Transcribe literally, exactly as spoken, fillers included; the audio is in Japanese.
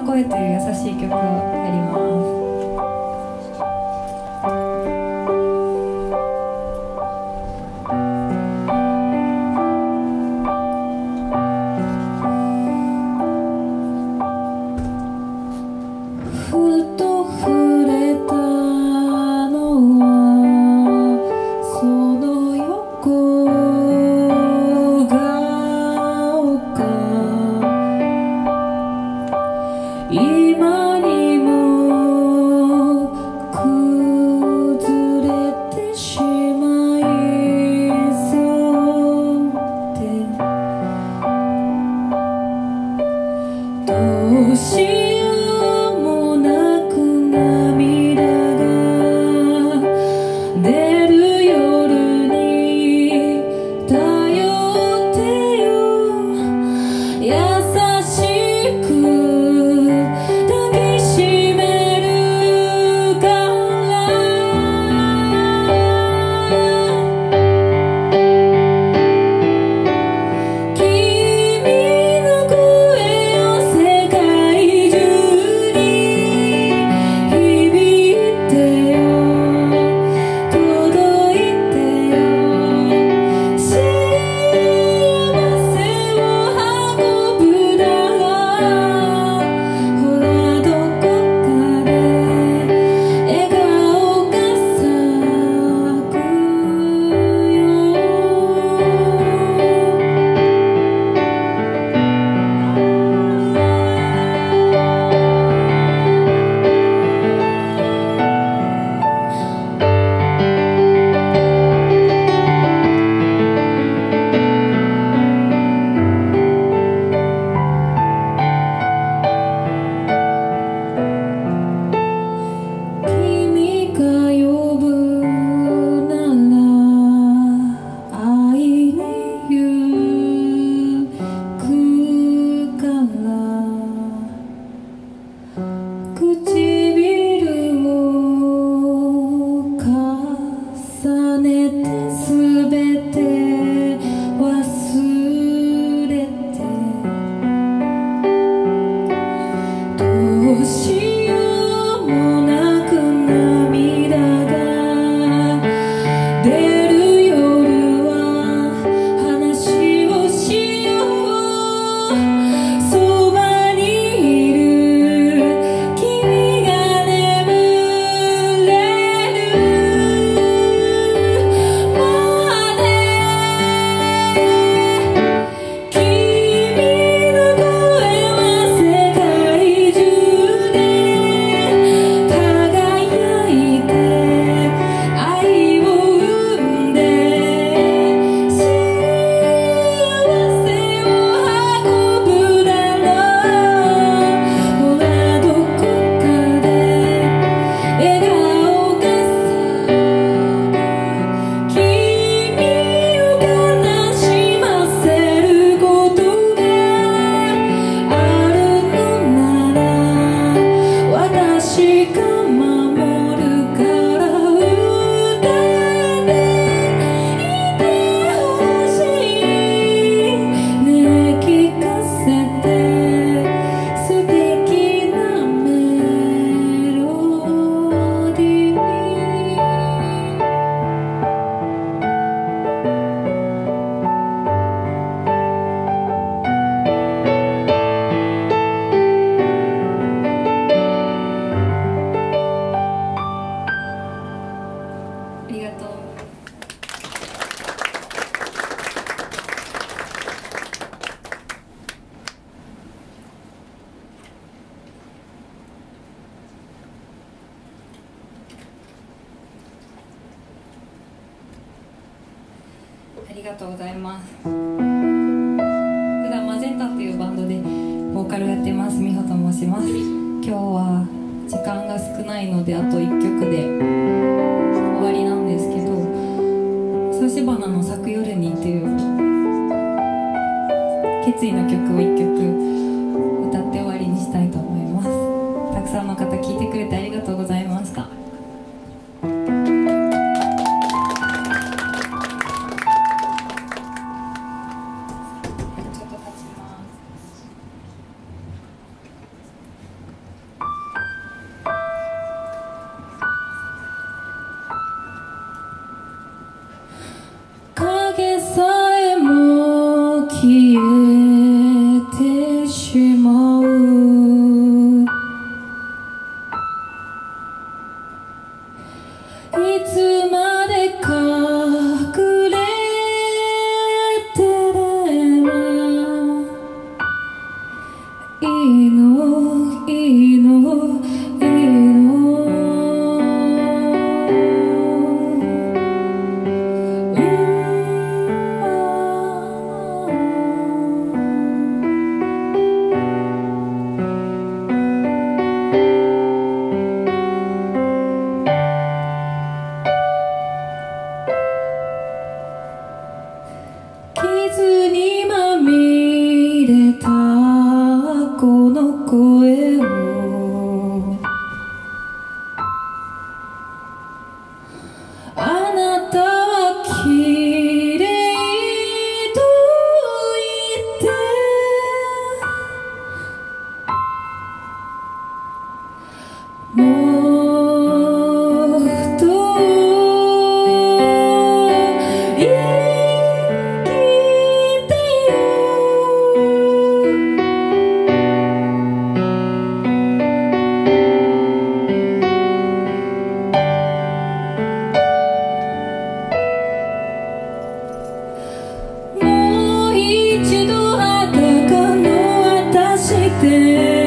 声という優しい曲をやります。 今にも崩れてしまいそうで、どうしようもなく涙が出る夜に頼ってよ、優しくありがとうございます。普段マゼンタというバンドでボーカルをやっています美穂と申します。今日は時間が少ないのであといっきょくで終わりなんですけど、草し花の咲く夜にという決意の曲をいっきょく歌って終わりにしたいと思います。たくさんの方聴いてくれてありがとうございました。 いいのいいのいいの傷にまみれたこの声をあなたは綺麗と言ってもっと生きてよもう一度裸の私で